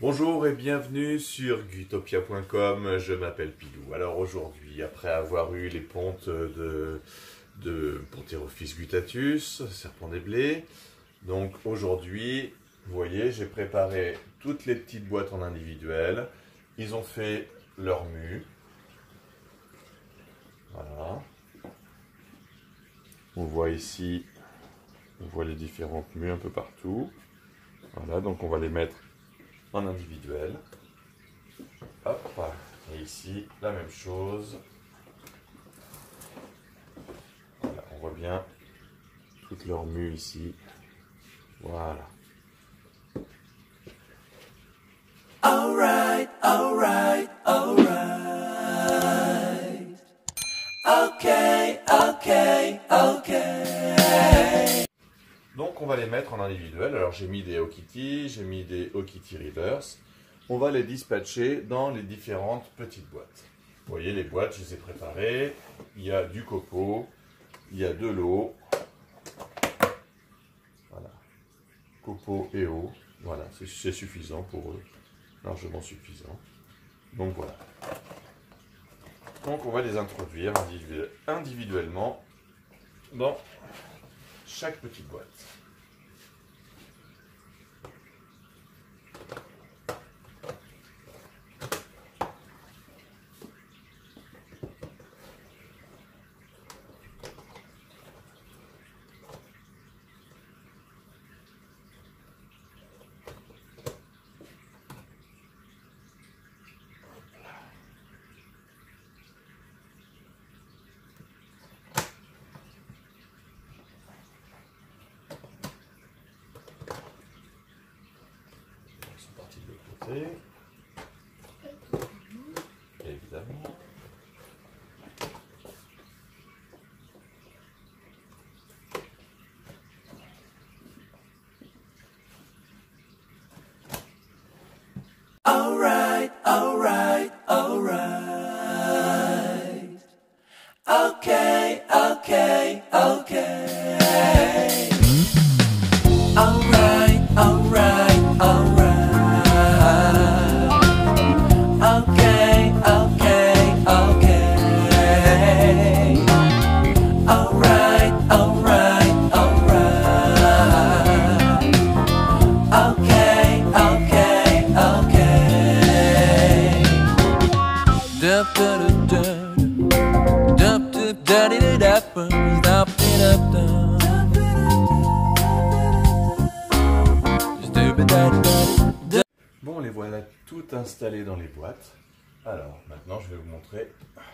Bonjour et bienvenue sur Gutopia.com, je m'appelle Pilou. Alors aujourd'hui, après avoir eu les pontes de Ponterophis guttatus, serpent des blés, donc aujourd'hui, vous voyez, j'ai préparé toutes les petites boîtes en individuel. Ils ont fait leur mue. Voilà. On voit ici, on voit les différentes mues un peu partout. Voilà, donc on va les mettre en individuel. Hop, et ici la même chose. Voilà, on voit bien toutes leurs mues ici. Voilà. Alright, alright, alright. Okay, okay, okay. Donc on va les mettre en individuel. Alors j'ai mis des Okitty, j'ai mis des Okitty Reverse. On va les dispatcher dans les différentes petites boîtes. Vous voyez les boîtes, je les ai préparées. Il y a du copeau, il y a de l'eau. Voilà. Copeau et eau. Voilà, c'est suffisant pour eux. Largement suffisant. Donc voilà. Donc on va les introduire individuellement dans chaque petite boîte. Ils sont partis de l'autre côté. Évidemment. Alright, alright, alright. Okay, okay, okay. Alright, alright, alright. Okay, okay, okay. Alright, alright, alright. Okay, okay, okay. Dup dup dup dup dup dup dup dup dup. Bon, les voilà toutes installées dans les boîtes. Alors, maintenant, je vais vous montrer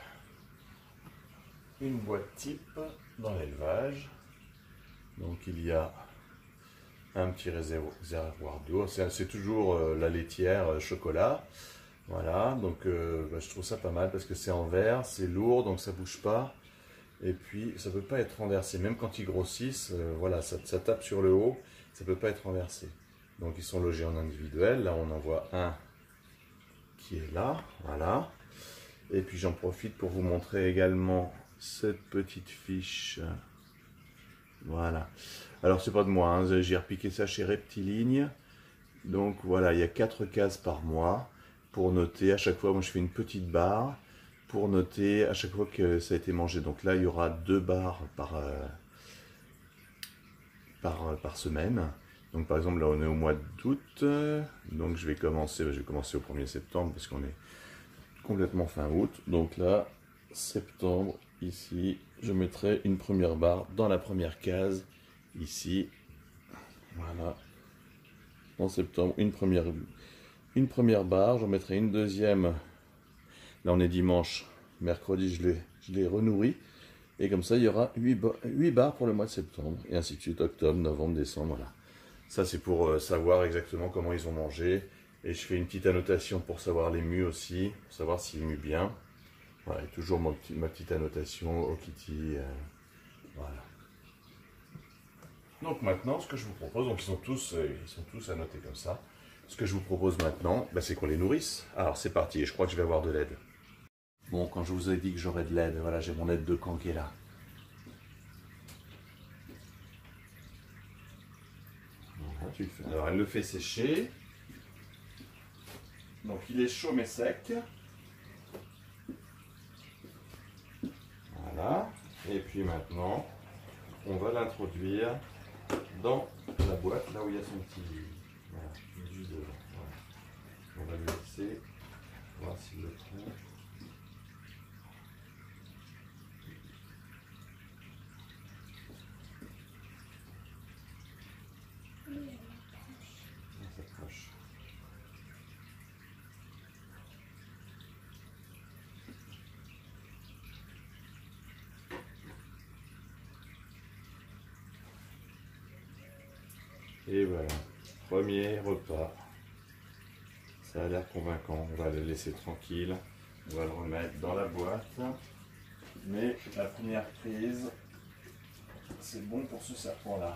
une boîte type dans l'élevage. Donc, il y a un petit réservoir d'eau. C'est toujours la laitière chocolat. Voilà, donc je trouve ça pas mal parce que c'est en verre, c'est lourd, donc ça bouge pas. Et puis, ça peut pas être renversé. Même quand ils grossissent, voilà, ça tape sur le haut, ça peut pas être renversé. Donc, ils sont logés en individuel. Là, on en voit un qui est là, voilà. Et puis, j'en profite pour vous montrer également cette petite fiche. Voilà. Alors, c'est pas de moi, hein. J'ai repiqué ça chez Reptiligne. Donc, voilà, il y a 4 cases par mois pour noter. À chaque fois, moi, je fais une petite barre pour noter à chaque fois que ça a été mangé. Donc là, il y aura 2 barres par semaine. Donc par exemple, là on est au mois d'août, donc je vais commencer au 1er septembre parce qu'on est complètement fin août. Donc là, septembre, ici, je mettrai une première barre dans la première case, ici. Voilà. En septembre, une première barre, j'en mettrai une deuxième. Là on est dimanche, mercredi je l'ai renourri. Et comme ça, il y aura 8 barres pour le mois de septembre. Et ainsi de suite, octobre, novembre, décembre, voilà. Ça, c'est pour savoir exactement comment ils ont mangé. Et je fais une petite annotation pour savoir les mues aussi, pour savoir s'ils muent bien. Voilà, et toujours ma petite annotation Okitty. Voilà. Donc maintenant, ce que je vous propose, donc ils sont tous annotés comme ça. Ce que je vous propose maintenant, c'est qu'on les nourrisse. Alors c'est parti, et je crois que je vais avoir de l'aide. Bon, quand je vous ai dit que j'aurais de l'aide, voilà, j'ai mon aide de camp qui est là. Voilà, tu le fais. Alors, elle le fait sécher. Donc il est chaud mais sec. Voilà. Et puis maintenant, on va l'introduire dans la boîte, là où il y a son petit... Voilà, juste devant. Voilà. On va le laisser, voir s'il le prend. Ça s'approche. Et voilà, premier repas. Ça a l'air convaincant. On va le laisser tranquille. On va le remettre dans la boîte. Mais la première prise, c'est bon pour ce serpent-là.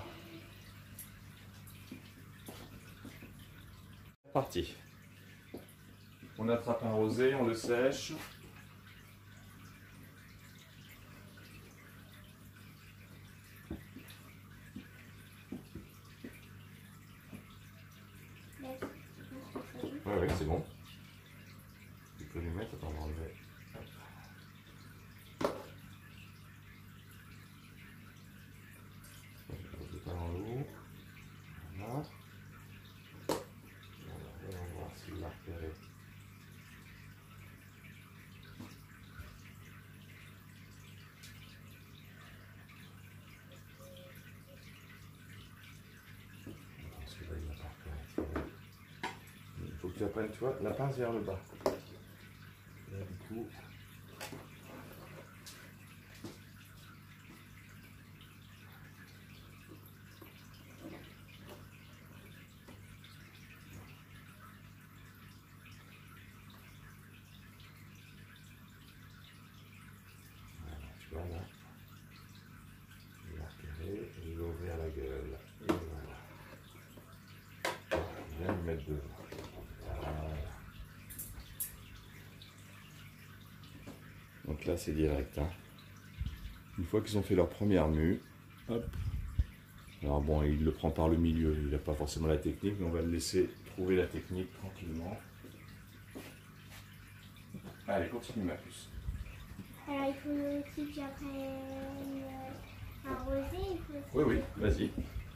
Parti. On attrape un rosé, on le sèche. Ouais, c'est bon. Tu peux lui mettre, attends, on va enlever. Je pas dans l'eau. Voilà. On va voir s'il l'a repéré. Parce que là, il n'a pas repéré. Il faut que tu apprennes, tu vois, la pince vers le bas. Là, du coup. Voilà, tu vois là. Il a repéré, il va ouvrir la gueule. Et voilà. Je viens de mettre devant. Donc là c'est direct. Hein. Une fois qu'ils ont fait leur première mue, hop. Alors bon, il le prend par le milieu, il n'a pas forcément la technique, mais on va le laisser trouver la technique tranquillement. Allez, continue ma puce. Alors il faut le petit, puis après arroser, il faut... Oui, oui, vas-y.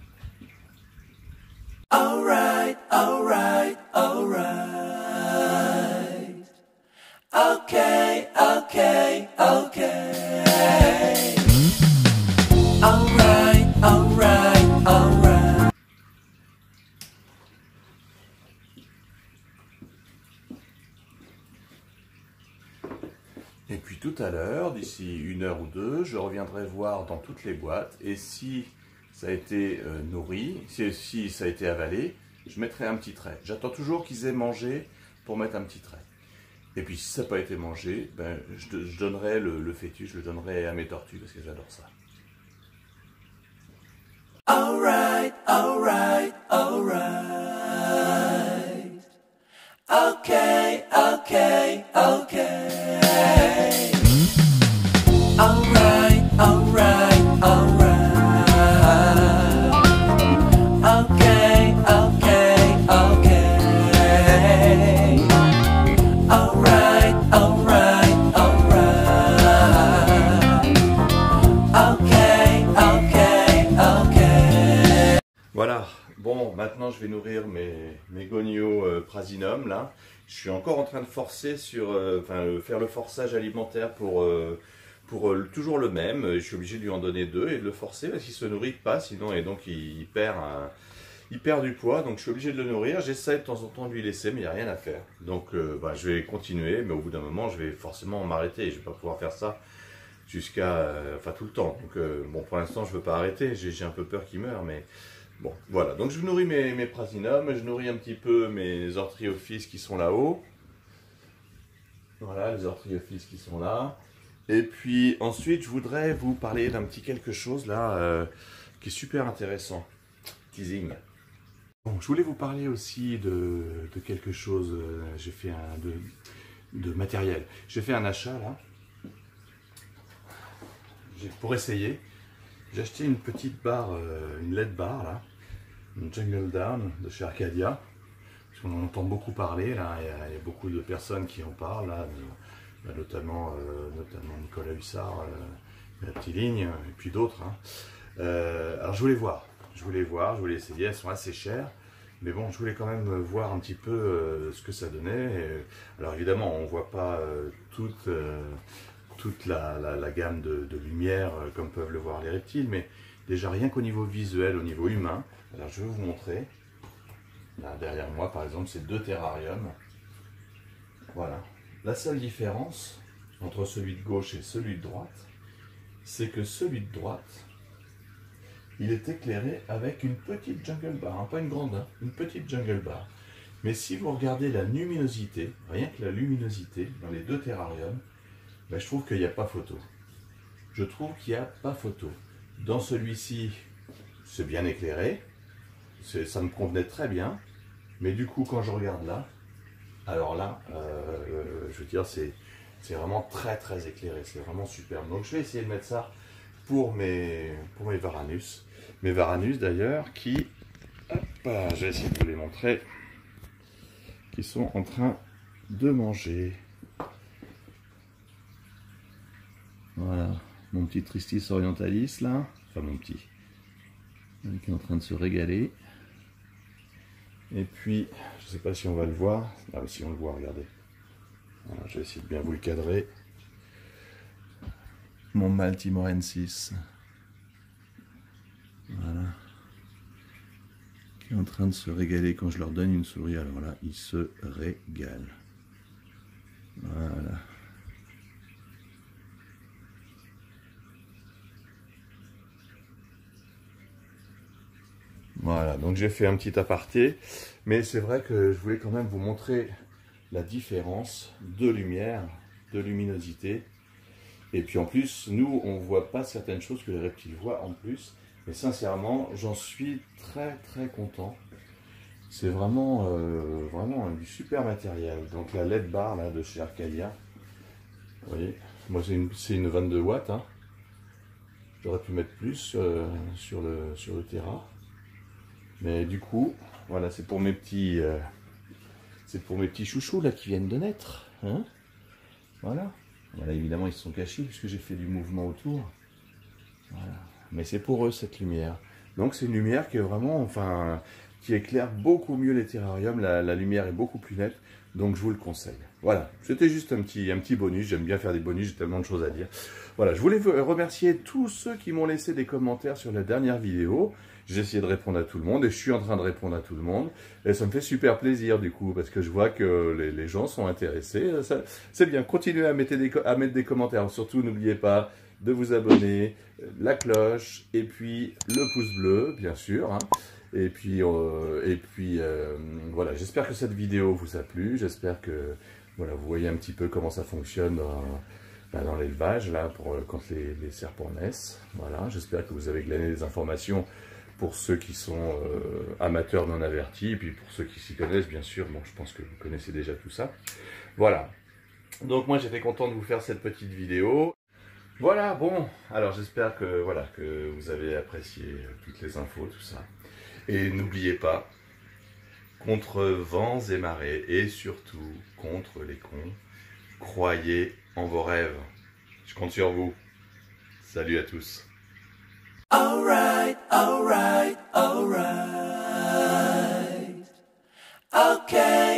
Alright, alright, alright. Okay, okay, okay. Alright, alright, alright. Et puis tout à l'heure, d'ici 1 heure ou 2, je reviendrai voir dans toutes les boîtes, et si ça a été nourri, si ça a été avalé, je mettrai un petit trait. J'attends toujours qu'ils aient mangé pour mettre un petit trait. Et puis si ça n'a pas été mangé, ben, je donnerai le fœtus, je le donnerai à mes tortues parce que j'adore ça. Alright, alright, alright. Okay, okay, okay. Alright, alright, alright. Okay, okay, okay. Alright, alright, alright. Okay, okay, okay. Voilà, bon, maintenant je vais nourrir mes gonios prasinum là. Je suis encore en train de forcer sur, faire le forçage alimentaire pour toujours le même. Je suis obligé de lui en donner 2 et de le forcer parce qu'il se nourrit pas sinon, et donc il perd du poids, donc je suis obligé de le nourrir. J'essaie de temps en temps de lui laisser, mais il n'y a rien à faire. Donc je vais continuer, mais au bout d'un moment je vais forcément m'arrêter. Je ne vais pas pouvoir faire ça jusqu'à, tout le temps. Donc bon, pour l'instant je ne veux pas arrêter, j'ai un peu peur qu'il meure, mais bon, voilà. Donc je nourris mes prasinum, je nourris un petit peu mes orthriophyses qui sont là-haut. Voilà, les orthriophyses qui sont là. Et puis ensuite, je voudrais vous parler d'un petit quelque chose là qui est super intéressant. Teasing. Bon, je voulais vous parler aussi de quelque chose. J'ai fait de matériel. J'ai fait un achat là. Pour essayer. J'ai acheté une petite barre, une LED bar là. Une Jungle Down de chez Arcadia. On entend beaucoup parler, là, il y a beaucoup de personnes qui en parlent, là, notamment Nicolas Hussard, la petite ligne, et puis d'autres. Hein. Alors je voulais je voulais essayer, elles sont assez chères, mais bon, je voulais quand même voir un petit peu ce que ça donnait. Alors évidemment, on ne voit pas toute la gamme de lumière comme peuvent le voir les reptiles, mais déjà rien qu'au niveau visuel, au niveau humain, alors je vais vous montrer. Là, derrière moi, par exemple, c'est 2 terrariums. Voilà. La seule différence entre celui de gauche et celui de droite, c'est que celui de droite, il est éclairé avec une petite jungle bar, hein, pas une grande, hein, une petite jungle bar. Mais si vous regardez la luminosité, rien que la luminosité dans les 2 terrariums, ben, je trouve qu'il n'y a pas photo. Je trouve qu'il n'y a pas photo. Dans celui-ci, c'est bien éclairé, ça me convenait très bien. Mais du coup, quand je regarde là, alors là, je veux dire, c'est vraiment très très éclairé, c'est vraiment superbe. Donc je vais essayer de mettre ça pour mes Varanus. Mes Varanus d'ailleurs, qui, hop, je vais essayer de vous les montrer, qui sont en train de manger. Voilà, mon petit Tristis orientalis là, enfin mon petit, qui est en train de se régaler. Et puis, je ne sais pas si on va le voir. Ah, si on le voit, regardez. Voilà, je vais essayer de bien vous le cadrer. Mon mâle timorensis. Voilà. Qui est en train de se régaler quand je leur donne une souris. Alors là, ils se régalent. Voilà. Voilà, donc j'ai fait un petit aparté, mais c'est vrai que je voulais quand même vous montrer la différence de lumière, de luminosité. Et puis en plus, nous, on ne voit pas certaines choses que les reptiles voient en plus. Mais sincèrement, j'en suis très très content. C'est vraiment, vraiment du super matériel. Donc la LED bar là, de chez Arcadia, vous voyez, moi c'est une 22 watts. Hein. J'aurais pu mettre plus sur le Terra. Mais du coup, voilà, c'est pour mes petits chouchous là qui viennent de naître. Hein, voilà. Voilà, évidemment, ils se sont cachés puisque j'ai fait du mouvement autour. Voilà. Mais c'est pour eux cette lumière. Donc c'est une lumière qui est vraiment, enfin, qui éclaire beaucoup mieux les terrariums. La lumière est beaucoup plus nette. Donc je vous le conseille. Voilà, c'était juste un petit bonus. J'aime bien faire des bonus, j'ai tellement de choses à dire. Voilà, je voulais remercier tous ceux qui m'ont laissé des commentaires sur la dernière vidéo. J'ai essayé de répondre à tout le monde et je suis en train de répondre à tout le monde. Et ça me fait super plaisir du coup, parce que je vois que les gens sont intéressés. C'est bien, continuez à mettre des commentaires. Surtout, n'oubliez pas de vous abonner, la cloche et puis le pouce bleu, bien sûr. Hein. Et puis voilà, j'espère que cette vidéo vous a plu. J'espère que voilà, vous voyez un petit peu comment ça fonctionne dans l'élevage, là, quand les serpents naissent. Voilà, j'espère que vous avez glané des informations pour ceux qui sont amateurs non avertis, et puis pour ceux qui s'y connaissent, bien sûr, bon, je pense que vous connaissez déjà tout ça. Voilà. Donc moi, j'étais content de vous faire cette petite vidéo. Voilà, bon, alors j'espère que, voilà, que vous avez apprécié toutes les infos, tout ça. Et n'oubliez pas, contre vents et marées, et surtout contre les cons, croyez en vos rêves. Je compte sur vous. Salut à tous. Alright, alright, alright. Okay.